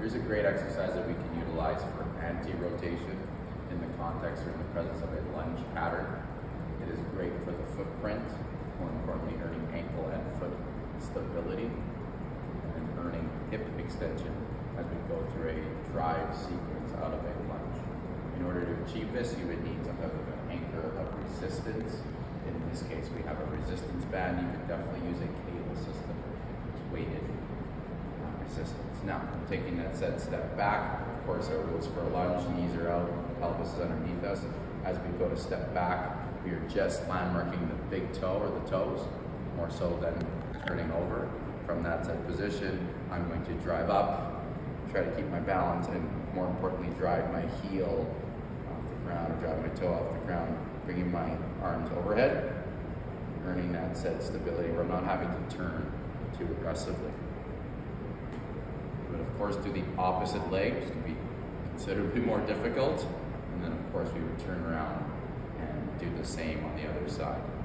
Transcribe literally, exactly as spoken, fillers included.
here's a great exercise that we can utilize for anti-rotation in the context or in the presence of a lunge pattern. It is great for the footprint, more importantly earning ankle and foot stability, and then earning hip extension as we go through a drive sequence out of a lunge. In order to achieve this, you would need some type of an anchor of resistance. In this case, we have a resistance band. You could definitely use a cable system, it's weighted uh, resistance. Now, I'm taking that said step back. Of course, our rules for a lunge, knees are out, pelvis is underneath us. As we go to step back, we are just landmarking the big toe or the toes, more so than turning over. From that said position, I'm going to drive up, try to keep my balance, and more importantly, drive my heel off the ground, or drive my toe off the ground, bringing my arms overhead, earning that said stability where I'm not having to turn too aggressively. But of course, do the opposite leg, which can be considerably more difficult. And then of course, we would turn around and do the same on the other side.